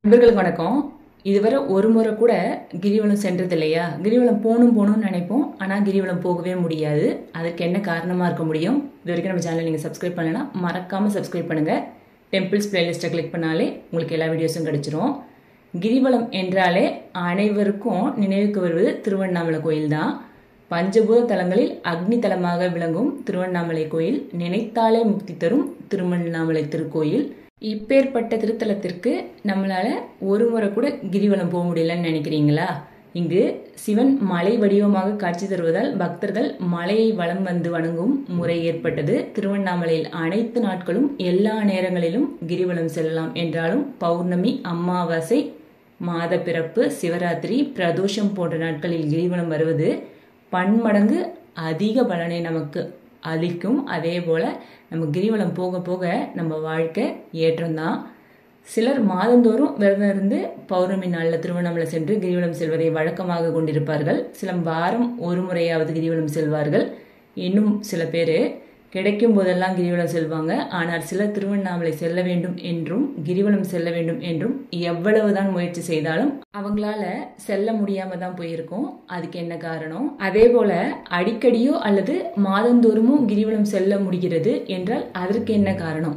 நண்பர்களுக்கு வணக்கம். இதுவரை ஒரு முறை கூட கிரிவலம் சென்றது இல்லையா? கிரிவலம் போகணும்னு நினைப்போம், ஆனால் கிரிவலம் போகவே முடியாது. அதற்கு என்ன காரணமாக இருக்க முடியும்? இது வரைக்கும் நம்ம சேனல் நீங்கள் சப்ஸ்கிரைப் பண்ணலைன்னா மறக்காமல் சப்ஸ்கிரைப் பண்ணுங்கள். டெம்பிள்ஸ் பிளேலிஸ்ட்டை கிளிக் பண்ணாலே உங்களுக்கு எல்லா வீடியோஸும் கிடைச்சிரும். கிரிவலம் என்றாலே அனைவருக்கும் நினைவுக்கு வருவது திருவண்ணாமலை கோயில் தான். பஞ்சபூத தலங்களில் அக்னி தலமாக விளங்கும் திருவண்ணாமலை கோயில், நினைத்தாலே முக்தி தரும் திருவண்ணாமலை திருக்கோயில். இப்பேற்பட்ட திருத்தலத்திற்கு நம்மளால ஒரு முறை கூட கிரிவலம் போக முடியலன்னு நினைக்கிறீங்களா? இங்கு சிவன் மலை வடிவமாக காட்சி தருவதால் பக்தர்கள் மலையை வலம் வந்து வணங்கும் முறை ஏற்பட்டது. திருவண்ணாமலையில் அனைத்து நாட்களும் எல்லா நேரங்களிலும் கிரிவலம் செல்லலாம் என்றாலும் பௌர்ணமி, அமாவாசை, மாத பிறப்பு, சிவராத்திரி, பிரதோஷம் போன்ற நாட்களில் கிரிவலம் வருவது பன்மடங்கு அதிக பலனை நமக்கு அளிக்கும். அதே போல் நம்ம கிரிவலம் போக போக நம்ம வாழ்க்கை ஏற்றம்தான். சிலர் மாதந்தோறும் விரதம் இருந்து பௌர்ணமி நாளில் திருவண்ணாமலை சென்று கிரிவலம் செல்வதை வழக்கமாக கொண்டிருப்பார்கள். சில வாரம் ஒரு முறையாவது கிரிவலம் செல்வார்கள். இன்னும் சில பேர் கிடைக்கும் போதெல்லாம் கிரிவலம் செல்வாங்க. ஆனால் சிலர் திருவண்ணாமலை செல்ல வேண்டும் என்றும் கிரிவலம் செல்ல வேண்டும் என்றும் எவ்வளவுதான் முயற்சி செய்தாலும் அவங்களால செல்ல முடியாம தான் போயிருக்கும். அதுக்கு என்ன காரணம்? அதே போல அடிக்கடியோ அல்லது மாதந்தோறுமோ கிரிவலம் செல்ல முடிகிறது என்றால் அதற்கு என்ன காரணம்?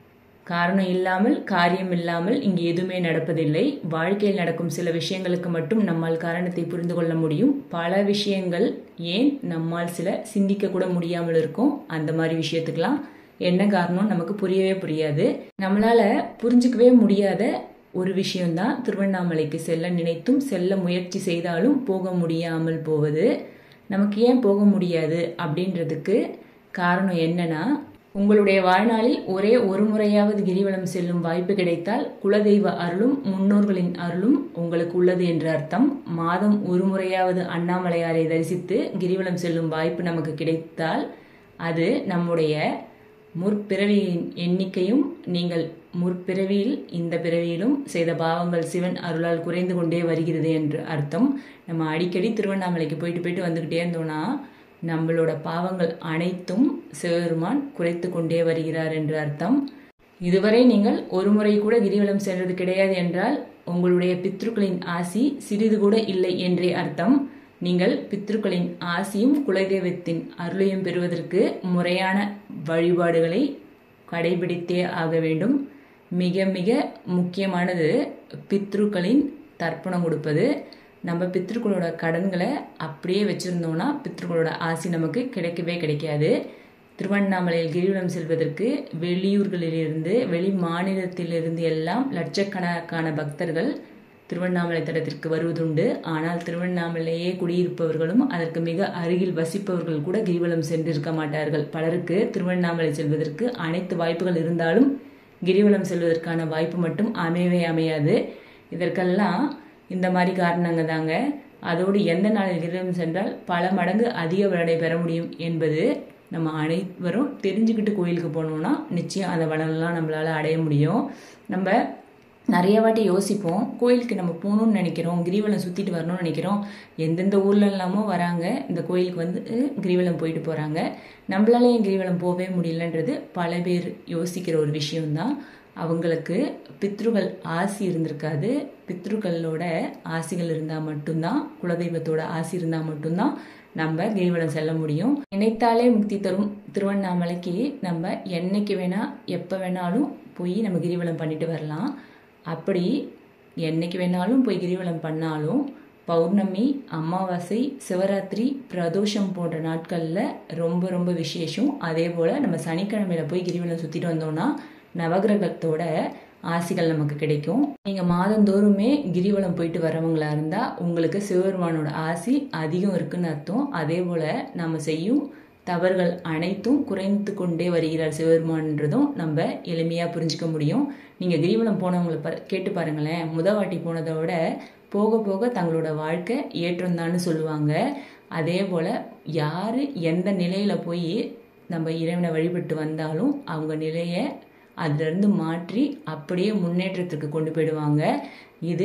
காரணம் இல்லாமல் காரியம் இல்லாமல் இங்கு எதுவுமே நடப்பதில்லை. வாழ்க்கையில் நடக்கும் சில விஷயங்களுக்கு மட்டும் நம்மால் காரணத்தை புரிந்து கொள்ள முடியும். பல விஷயங்கள் ஏன் நம்மால் சில சிந்திக்க கூட முடியாமல் இருக்கும். அந்த மாதிரி விஷயத்துக்கெல்லாம் என்ன காரணம் நமக்கு புரியவே புரியாது. நம்மளால புரிஞ்சுக்கவே முடியாத ஒரு விஷயம்தான் திருவண்ணாமலைக்கு செல்ல நினைத்தும் செல்ல முயற்சி செய்தாலும் போக முடியாமல் போவது. நமக்கு ஏன் போக முடியாது அப்படின்றதுக்கு காரணம் என்னன்னா, உங்களுடைய வாழ்நாளில் ஒரே ஒரு முறையாவது கிரிவலம் செல்லும் வாய்ப்பு கிடைத்தால் குலதெய்வ அருளும் முன்னோர்களின் அருளும் உங்களுக்கு உள்ளது என்ற அர்த்தம். மாதம் ஒரு முறையாவது அண்ணாமலையாரை தரிசித்து கிரிவலம் செல்லும் வாய்ப்பு நமக்கு கிடைத்தால் அது நம்முடைய முற்பிறவியின் எண்ணிக்கையும் நீங்கள் முற்பிறவியில் இந்த பிறவியிலும் செய்த பாவங்கள் சிவன் அருளால் குறைந்து கொண்டே வருகிறது என்று அர்த்தம். நம்ம அடிக்கடி திருவண்ணாமலைக்கு போயிட்டு வந்துக்கிட்டே இருந்தோம்னா நம்மளோட பாவங்கள் அனைத்தும் சிவபெருமான் குறைத்து கொண்டே வருகிறார் என்று அர்த்தம். இதுவரை நீங்கள் ஒரு முறை கூட கிரிவலம் சென்றது கிடையாது என்றால் உங்களுடைய பித்ருக்களின் ஆசி சிறிது கூட இல்லை என்றே அர்த்தம். நீங்கள் பித்ருக்களின் ஆசியும் குலதெய்வத்தின் அருளையும் பெறுவதற்கு முறையான வழிபாடுகளை கடைபிடித்தே ஆக வேண்டும். மிக மிக முக்கியமானது பித்ருக்களின் தர்ப்பணம் கொடுப்பது. நம்ம பித்ருக்களோட கடன்களை அப்படியே வச்சுருந்தோம்னா பித்ருக்களோட ஆசி நமக்கு கிடைக்கவே கிடைக்காது. திருவண்ணாமலையில் கிரிவலம் செல்வதற்கு வெளியூர்களிலிருந்து வெளி மாநிலத்திலிருந்து எல்லாம் லட்சக்கணக்கான பக்தர்கள் திருவண்ணாமலை தலத்திற்கு வருவதுண்டு. ஆனால் திருவண்ணாமலையே குடியிருப்பவர்களும் அதற்கு மிக அருகில் வசிப்பவர்கள் கூட கிரிவலம் சென்றிருக்க மாட்டார்கள். பலருக்கு திருவண்ணாமலை செல்வதற்கு அனைத்து வாய்ப்புகள் இருந்தாலும் கிரிவலம் செல்வதற்கான வாய்ப்பு மட்டும் அமையவே அமையாது. இதற்கெல்லாம் இந்த மாதிரி காரணங்க தாங்க. அதோடு எந்த நாளில் கிரிவலம் சென்றால் பல மடங்கு அதிக பலனை பெற முடியும் என்பது நம்ம அனைவரும் தெரிஞ்சுக்கிட்டு கோயிலுக்கு போனோம்னா நிச்சயம் அந்த பலனெல்லாம் நம்மளால அடைய முடியும். நம்ம நிறைய வாட்டி யோசிப்போம், கோயிலுக்கு நம்ம போகணும்னு நினைக்கிறோம், கிரிவலம் சுற்றிட்டு வரணும்னு நினைக்கிறோம். எந்தெந்த ஊர்ல எல்லாமோ வராங்க, இந்த கோயிலுக்கு வந்து கிரிவலம் போயிட்டு போகிறாங்க. நம்மளால ஏன் கிரிவலம் போகவே முடியலன்றது பல பேர் யோசிக்கிற ஒரு விஷயம்தான். அவங்களுக்கு பித்ருகள் ஆசி இருந்திருக்காது. பித்ருக்களோட ஆசிகள் இருந்தால் மட்டும்தான், குலதெய்வத்தோட ஆசி இருந்தால் மட்டும்தான் நம்ம கிரிவலம் செல்ல முடியும். நினைத்தாலே முக்தி தரும் திருவண்ணாமலைக்கு நம்ம என்னைக்கு வேணா எப்போ வேணாலும் போய் நம்ம கிரிவலம் பண்ணிட்டு வரலாம். அப்படி என்னைக்கு வேணாலும் போய் கிரிவலம் பண்ணாலும் பௌர்ணமி, அமாவாசை, சிவராத்திரி, பிரதோஷம் போன்ற நாட்களில் ரொம்ப ரொம்ப விசேஷம். அதே போல் நம்ம சனிக்கிழமையில போய் கிரிவலம் சுற்றிட்டு வந்தோம்னா நவகிரகத்தோட ஆசிகள் நமக்கு கிடைக்கும். நீங்கள் மாதந்தோறுமே கிரிவலம் போயிட்டு வரவங்களா இருந்தால் உங்களுக்கு சிவபெருமானோட ஆசி அதிகம் இருக்குன்னு அர்த்தம். அதே போல் நம்ம செய்யும் தவறுகள் அனைத்தும் குறைந்து கொண்டே வருகிறார் சிவபெருமான்றதும் நம்ம எளிமையாக புரிஞ்சிக்க முடியும். நீங்கள் கிரிவலம் போனவங்களை கேட்டு பாருங்களேன், வாட்டி போனதை விட போக போக தங்களோட வாழ்க்கை ஏற்றம்தான்னு சொல்லுவாங்க. அதே போல் யார் எந்த நிலையில் போய் நம்ம இறைவனை வழிபட்டு வந்தாலும் அவங்க நிலையை அதிலிருந்து மாற்றி அப்படியே முன்னேற்றத்துக்கு கொண்டு போயிடுவாங்க. இது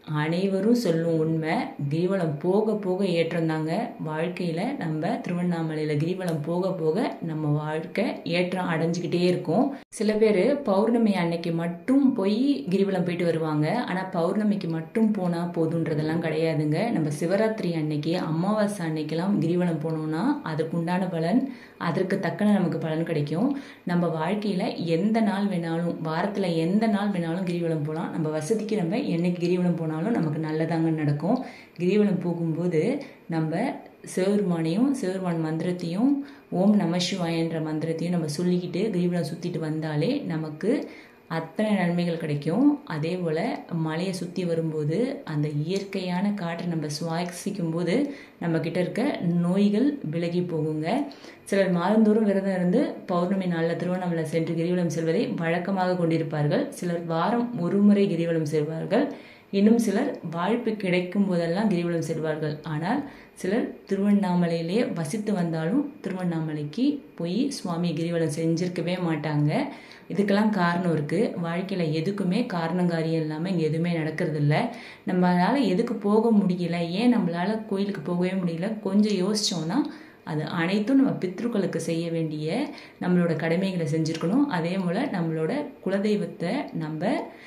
அனைவரும் சொல்லும் உண்மை, கிரிவலம் போக போக ஏற்றம் தாங்க. வாழ்க்கையில் நம்ம திருவண்ணாமலையில் கிரிவலம் போக போக நம்ம வாழ்க்கை ஏற்றம் அடைஞ்சிக்கிட்டே இருக்கும். சில பேர் பௌர்ணமி அன்னைக்கு மட்டும் போய் கிரிவலம் போயிட்டு வருவாங்க. ஆனால் பௌர்ணமிக்கு மட்டும் போனால் போதுன்றதெல்லாம் கிடையாதுங்க. நம்ம சிவராத்திரி அன்னைக்கு, அமாவாசை அன்னைக்கெல்லாம் கிரிவலம் போனோம்னா அதுக்குண்டான பலன், அதற்கு தக்கன நமக்கு பலன் கிடைக்கும். நம்ம வாழ்க்கையில் எந்த நாள் வேணாலும், வாரத்தில் எந்த நாள் வேணாலும் கிரிவலம் போகலாம். நம்ம வசதிக்கு நம்ம என்னைக்கு கிரிவலம் போனாலும் நமக்கு நல்லதாங்க நடக்கும். கிரிவலம் போகும்போது நம்ம சிவபெருமானையும் சிவபெருமான் மந்திரத்தையும் ஓம் நம சிவாயன்ற மந்திரத்தையும் நம்ம சொல்லிக்கிட்டு கிரிவலம் சுற்றிட்டு வந்தாலே நமக்கு அத்தனை நன்மைகள் கிடைக்கும். அதே போல் மலையை சுற்றி வரும்போது அந்த இயற்கையான காற்றை நம்ம சுவாசிக்கும் போது நம்மக்கிட்ட இருக்க நோய்கள் விலகி போகுங்க. சிலர் மாதந்தோறும் விரதம் இருந்து பௌர்ணமி நாளில் திருவண்ணாமலை சென்று கிரிவலம் செல்வதை வழக்கமாக கொண்டிருப்பார்கள். சிலர் வாரம் ஒரு முறை கிரிவலம் செல்வார்கள். இன்னும் சிலர் வாய்ப்பு கிடைக்கும் போதெல்லாம் கிரிவலம் செல்வார்கள். ஆனால் சிலர் திருவண்ணாமலையிலே வசித்து வந்தாலும் திருவண்ணாமலைக்கு போய் சுவாமி கிரிவலம் செஞ்சிருக்கவே மாட்டாங்க. இதுக்கெல்லாம் காரணம் இருக்குது. வாழ்க்கையில் எதுக்குமே காரணங்காரியம் இல்லாமல் இங்கே எதுவுமே நடக்கிறது இல்லை. நம்மளால் எதுக்கு போக முடியல, ஏன் நம்மளால் கோயிலுக்கு போகவே முடியல, கொஞ்சம் யோசித்தோன்னா அது அனைத்தும் நம்ம பித்ருக்களுக்கு செய்ய வேண்டிய நம்மளோட கடமைகளை செஞ்சுருக்கணும். அதே போல் நம்மளோட குலதெய்வத்தை நம்ம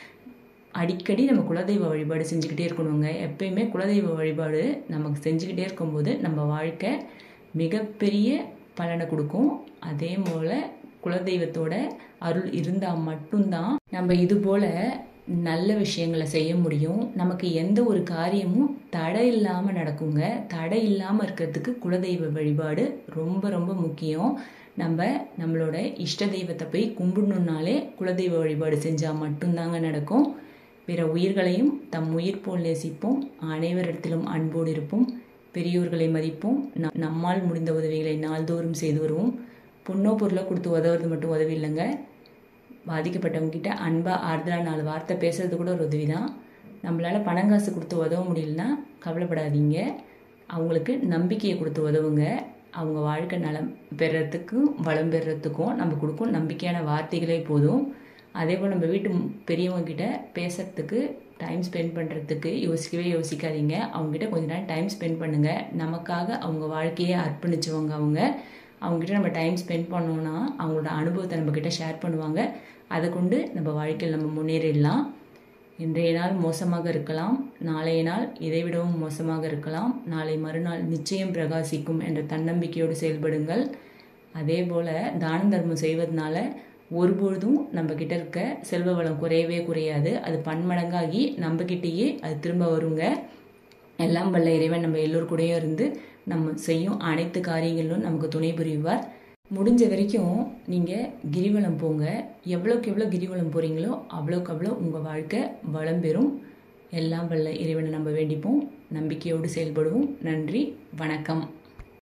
அடிக்கடி நம்ம குலதெய்வ வழிபாடு செஞ்சுக்கிட்டே இருக்கணுங்க. எப்பயுமே குலதெய்வ வழிபாடு நமக்கு செஞ்சுக்கிட்டே இருக்கும்போது நம்ம வாழ்க்கை மிகப்பெரிய பலனை கொடுக்கும். அதே போல் குலதெய்வத்தோட அருள் இருந்தால் மட்டும்தான் நம்ம இது போல் நல்ல விஷயங்களை செய்ய முடியும். நமக்கு எந்த ஒரு காரியமும் தடை இல்லாமல் நடக்குங்க. தடை இல்லாமல் இருக்கிறதுக்கு குலதெய்வ வழிபாடு ரொம்ப ரொம்ப முக்கியம். நம்மளோட இஷ்ட தெய்வத்தை போய் கும்பிடணுன்னாலே குலதெய்வ வழிபாடு செஞ்சால் மட்டும்தாங்க நடக்கும். பிற உயிர்களையும் தம் உயிர் போல் நேசிப்போம், அனைவரிடத்திலும் அன்போடு இருப்போம், பெரியோர்களை மதிப்போம், நம்மால் முடிந்த உதவிகளை நாள்தோறும் செய்து வருவோம். பொண்ணோ பொருளோ கொடுத்து உதவுறது மட்டும் உதவி இல்லைங்க. பாதிக்கப்பட்டவங்க கிட்ட அன்பாக ஆறுதலாக 4 வார்த்தை பேசுறது கூட ஒரு உதவி தான். நம்மளால் பணங்காசு கொடுத்து உதவ முடியலன்னா கவலைப்படாதீங்க. அவங்களுக்கு நம்பிக்கையை கொடுத்து உதவுங்க. அவங்க வாழ்க்கை நலம் பெறத்துக்கும் வளம் பெறத்துக்கும் நம்ம கொடுக்கும் நம்பிக்கையான வார்த்தைகளே போதும். அதே போல் நம்ம வீட்டு பெரியவங்க கிட்ட பேசுறதுக்கு, டைம் ஸ்பெண்ட் பண்ணுறதுக்கு யோசிக்கவே யோசிக்காதீங்க. அவங்ககிட்ட கொஞ்ச நேரம் டைம் ஸ்பெண்ட் பண்ணுங்கள். நமக்காக அவங்க வாழ்க்கையை அர்ப்பணிச்சவங்க அவங்ககிட்ட நம்ம டைம் ஸ்பெண்ட் பண்ணோன்னா அவங்களோட அனுபவத்தை நம்மக்கிட்ட ஷேர் பண்ணுவாங்க. அதை கொண்டு நம்ம வாழ்க்கையில் நம்ம முன்னேறிடலாம். இன்றைய நாள் மோசமாக இருக்கலாம், நாளைய நாள் இதைவிடவும் மோசமாக இருக்கலாம், நாளை மறுநாள் நிச்சயம் பிரகாசிக்கும் என்ற தன்னம்பிக்கையோடு செயல்படுங்கள். அதே போல் தான தர்மம் செய்வதனால ஒருபொழுதும் நம்மக்கிட்ட இருக்க செல்வ வளம் குறையவே குறையாது. அது பன்மடங்காகி நம்மக்கிட்டேயே அது திரும்ப வருங்க. எல்லாம் வல்ல இறைவன் நம்ம எல்லோரு கூடயும் இருந்து நம்ம செய்யும் அனைத்து காரியங்களிலும் நமக்கு துணை புரிவார். முடிஞ்ச வரைக்கும் நீங்கள் கிரிவலம் போங்க. எவ்வளோக்கு எவ்வளோ கிரிவலம் போகிறீங்களோ அவ்வளோக்கு அவ்வளோ உங்கள் வாழ்க்கை வளம் பெறும். எல்லாம் வல்ல இறைவனை நம்ம வேண்டிப்போம். நம்பிக்கையோடு செயல்படுவோம். நன்றி, வணக்கம்.